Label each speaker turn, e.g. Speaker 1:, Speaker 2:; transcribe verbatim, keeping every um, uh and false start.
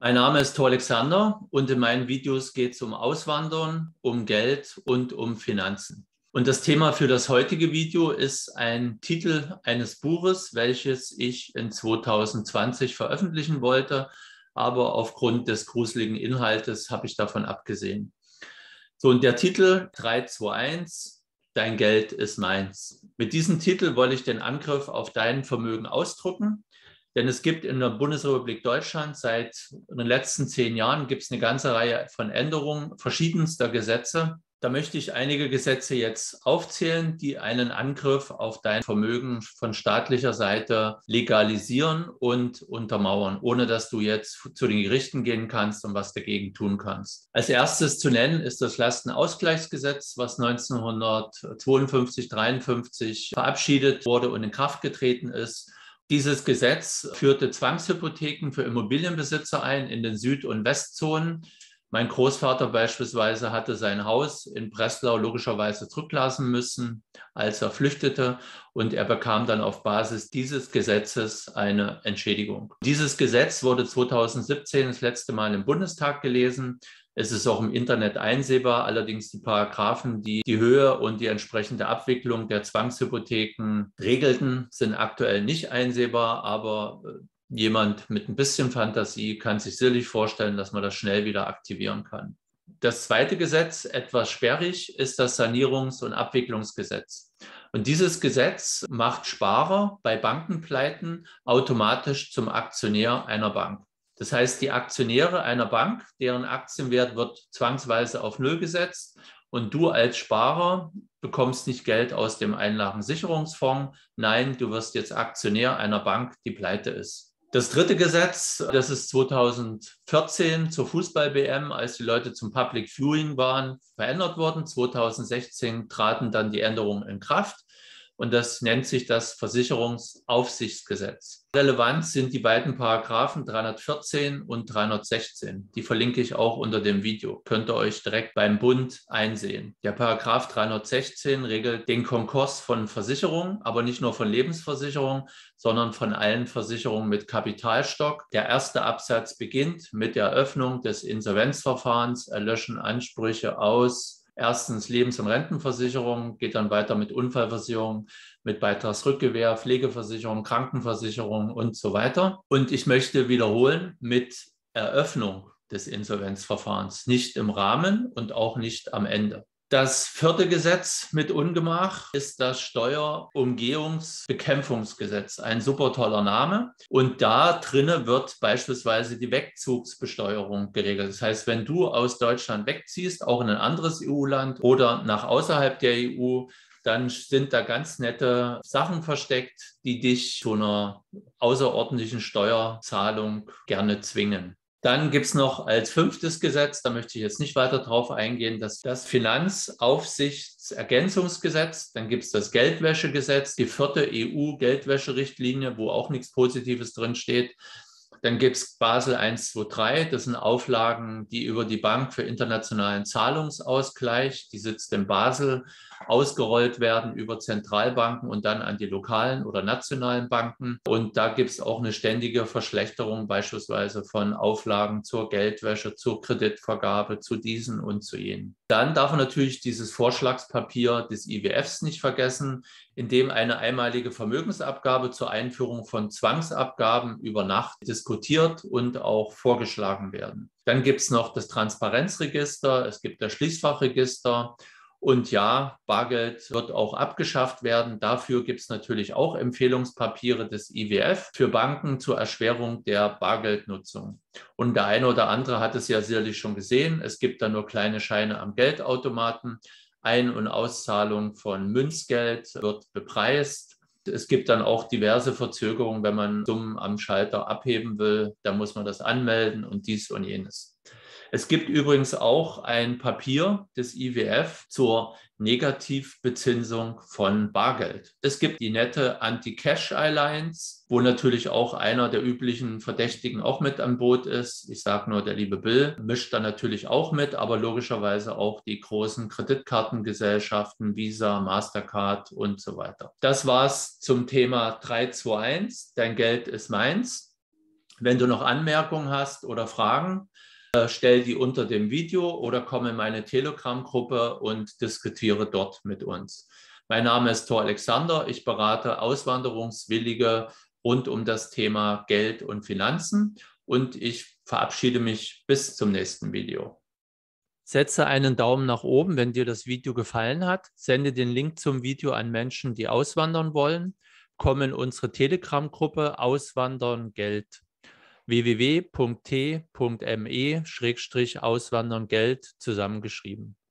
Speaker 1: Mein Name ist Thor Alexander und in meinen Videos geht es um Auswandern, um Geld und um Finanzen. Und das Thema für das heutige Video ist ein Titel eines Buches, welches ich in zweitausendzwanzig veröffentlichen wollte, aber aufgrund des gruseligen Inhaltes habe ich davon abgesehen. So, und der Titel drei zwei eins, Dein Geld ist meins. Mit diesem Titel wollte ich den Angriff auf dein Vermögen ausdrücken. Denn es gibt in der Bundesrepublik Deutschland seit den letzten zehn Jahren gibt es eine ganze Reihe von Änderungen verschiedenster Gesetze. Da möchte ich einige Gesetze jetzt aufzählen, die einen Angriff auf dein Vermögen von staatlicher Seite legalisieren und untermauern, ohne dass du jetzt zu den Gerichten gehen kannst und was dagegen tun kannst. Als erstes zu nennen ist das Lastenausgleichsgesetz, was neunzehnhundertzweiundfünfzig, dreiundfünfzig verabschiedet wurde und in Kraft getreten ist. Dieses Gesetz führte Zwangshypotheken für Immobilienbesitzer ein in den Süd- und Westzonen. Mein Großvater beispielsweise hatte sein Haus in Breslau logischerweise zurücklassen müssen, als er flüchtete, und er bekam dann auf Basis dieses Gesetzes eine Entschädigung. Dieses Gesetz wurde zweitausendsiebzehn das letzte Mal im Bundestag gelesen. Es ist auch im Internet einsehbar, allerdings die Paragraphen, die die Höhe und die entsprechende Abwicklung der Zwangshypotheken regelten, sind aktuell nicht einsehbar, aber jemand mit ein bisschen Fantasie kann sich sicherlich vorstellen, dass man das schnell wieder aktivieren kann. Das zweite Gesetz, etwas sperrig, ist das Sanierungs- und Abwicklungsgesetz. Und dieses Gesetz macht Sparer bei Bankenpleiten automatisch zum Aktionär einer Bank. Das heißt, die Aktionäre einer Bank, deren Aktienwert wird zwangsweise auf Null gesetzt und du als Sparer bekommst nicht Geld aus dem Einlagensicherungsfonds. Nein, du wirst jetzt Aktionär einer Bank, die pleite ist. Das dritte Gesetz, das ist zweitausendvierzehn zur Fußball-W M, als die Leute zum Public Viewing waren, verändert worden. zweitausendsechzehn traten dann die Änderungen in Kraft. Und das nennt sich das Versicherungsaufsichtsgesetz. Relevant sind die beiden Paragraphen dreihundertvierzehn und dreihundertsechzehn. Die verlinke ich auch unter dem Video. Könnt ihr euch direkt beim Bund einsehen. Der Paragraph dreihundertsechzehn regelt den Konkurs von Versicherungen, aber nicht nur von Lebensversicherungen, sondern von allen Versicherungen mit Kapitalstock. Der erste Absatz beginnt mit der Eröffnung des Insolvenzverfahrens, erlöschen Ansprüche aus erstens Lebens- und Rentenversicherung, geht dann weiter mit Unfallversicherung, mit Beitragsrückgewähr, Pflegeversicherung, Krankenversicherung und so weiter. Und ich möchte wiederholen, mit Eröffnung des Insolvenzverfahrens, nicht im Rahmen und auch nicht am Ende. Das vierte Gesetz mit Ungemach ist das Steuerumgehungsbekämpfungsgesetz, ein super toller Name. Und da drinne wird beispielsweise die Wegzugsbesteuerung geregelt. Das heißt, wenn du aus Deutschland wegziehst, auch in ein anderes E U-Land oder nach außerhalb der E U, dann sind da ganz nette Sachen versteckt, die dich zu einer außerordentlichen Steuerzahlung gerne zwingen. Dann gibt es noch als fünftes Gesetz, da möchte ich jetzt nicht weiter drauf eingehen, das, das Finanzaufsichtsergänzungsgesetz. Dann gibt es das Geldwäschegesetz, die vierte E U-Geldwäscherichtlinie, wo auch nichts Positives drin steht. Dann gibt es Basel eins, zwei, drei, das sind Auflagen, die über die Bank für internationalen Zahlungsausgleich, die sitzt in Basel, ausgerollt werden über Zentralbanken und dann an die lokalen oder nationalen Banken. Und da gibt es auch eine ständige Verschlechterung beispielsweise von Auflagen zur Geldwäsche, zur Kreditvergabe, zu diesen und zu jenen. Dann darf man natürlich dieses Vorschlagspapier des I W Fs nicht vergessen, in dem eine einmalige Vermögensabgabe zur Einführung von Zwangsabgaben über Nacht diskutiert und auch vorgeschlagen werden. Dann gibt es noch das Transparenzregister, es gibt das Schließfachregister. Und ja, Bargeld wird auch abgeschafft werden. Dafür gibt es natürlich auch Empfehlungspapiere des I W F für Banken zur Erschwerung der Bargeldnutzung. Und der eine oder andere hat es ja sicherlich schon gesehen. Es gibt da nur kleine Scheine am Geldautomaten. Ein- und Auszahlung von Münzgeld wird bepreist. Es gibt dann auch diverse Verzögerungen, wenn man Summen am Schalter abheben will. Da muss man das anmelden und dies und jenes. Es gibt übrigens auch ein Papier des I W F zur Negativbezinsung von Bargeld. Es gibt die nette Anti-Cash Alliance, wo natürlich auch einer der üblichen Verdächtigen auch mit an Boot ist. Ich sage nur, der liebe Bill mischt da natürlich auch mit, aber logischerweise auch die großen Kreditkartengesellschaften, Visa, Mastercard und so weiter. Das war's zum Thema drei zwei eins, dein Geld ist meins. Wenn du noch Anmerkungen hast oder Fragen, äh, stell die unter dem Video oder komm in meine Telegram-Gruppe und diskutiere dort mit uns. Mein Name ist Thor Alexander. Ich berate Auswanderungswillige rund um das Thema Geld und Finanzen und ich verabschiede mich bis zum nächsten Video. Setze einen Daumen nach oben, wenn dir das Video gefallen hat. Sende den Link zum Video an Menschen, die auswandern wollen. Komm in unsere Telegram-Gruppe Auswandern Geld. w w w punkt t punkt m e Schrägstrich Auswandern Geld zusammengeschrieben.